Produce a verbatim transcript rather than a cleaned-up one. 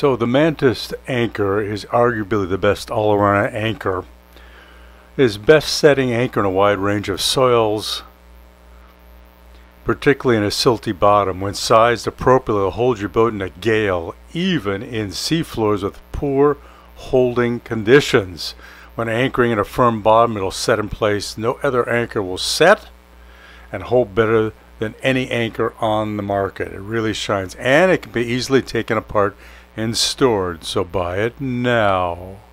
So the Mantus anchor is arguably the best all-around anchor. It is best setting anchor in a wide range of soils, particularly in a silty bottom. When sized appropriately, it will hold your boat in a gale, even in seafloors with poor holding conditions. When anchoring in a firm bottom, it will set in place. No other anchor will set and hold better than any anchor on the market. It really shines, and it can be easily taken apart and stored, so buy it now.